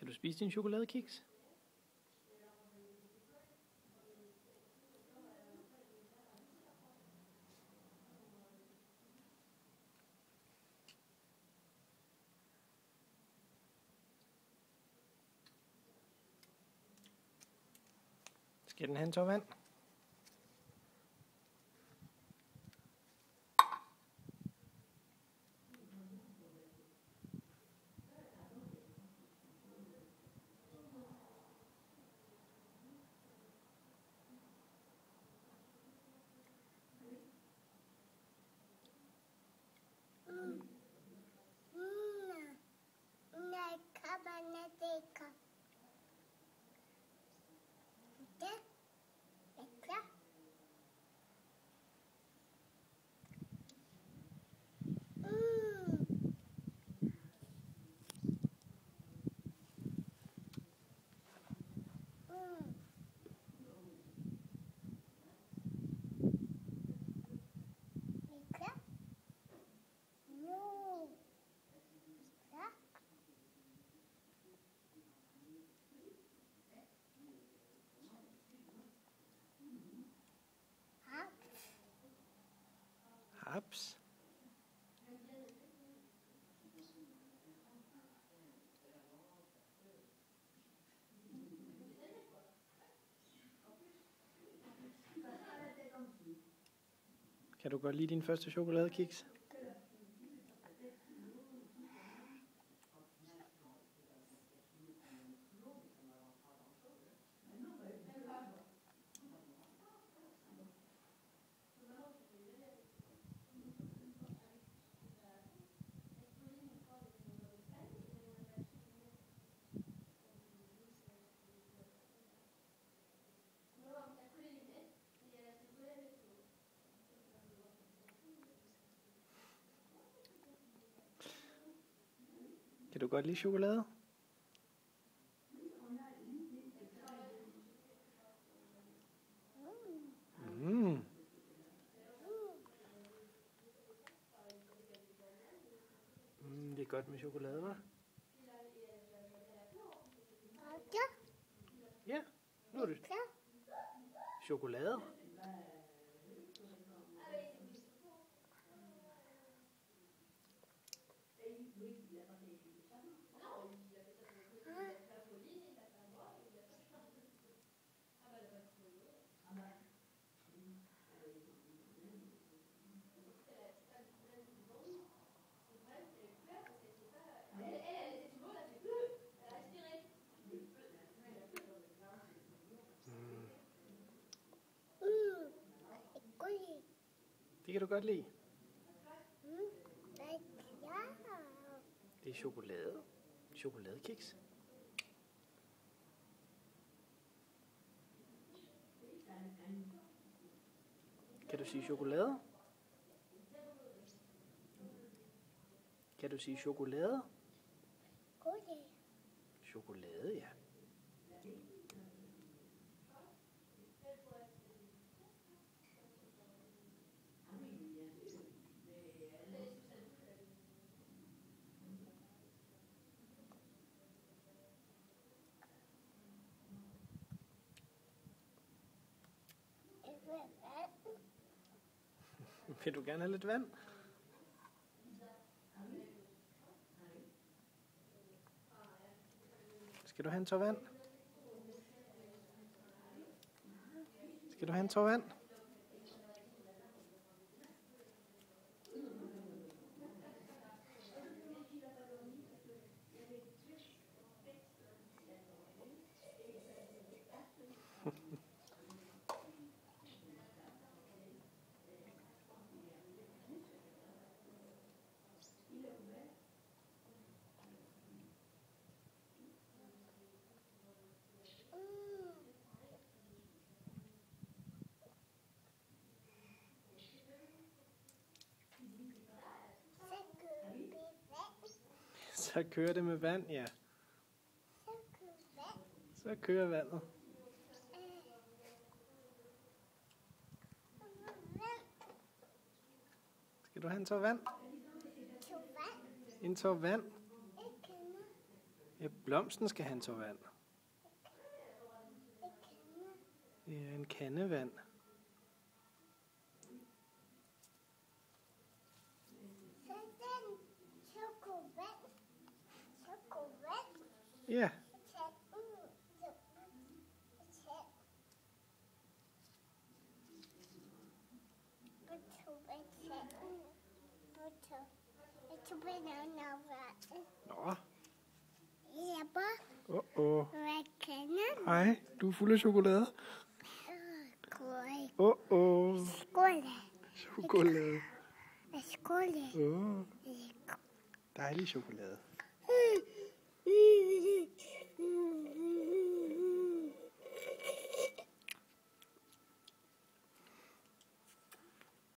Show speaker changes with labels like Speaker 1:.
Speaker 1: Skal du spise din chokoladekiks? Skal den have en tår vand? Haps. Kan du godt lide din første chokoladekiks? Kan du godt lide chokolade? Det er godt med chokolade, hva'? Ja, nu er det chokolade. Det kan du godt lide. Det er chokolade. Chokoladekiks. Kan du sige chokolade? Kan du sige chokolade? Chokolade, ja. Vil du gerne have lidt vand? Skal du have en tår vand? Skal du have en tår vand? Så kører det med vand, ja. Så kører vandet. Skal du have en tår vand? En tår vand? Ja, blomsten skal have så vand. Ja, en kande vand. Ja. Nå.
Speaker 2: Hvad kan den?
Speaker 1: Hej, du er fuld af chokolade.
Speaker 2: Skål.
Speaker 1: Chokolade.
Speaker 2: Skål.
Speaker 1: Dejlig chokolade.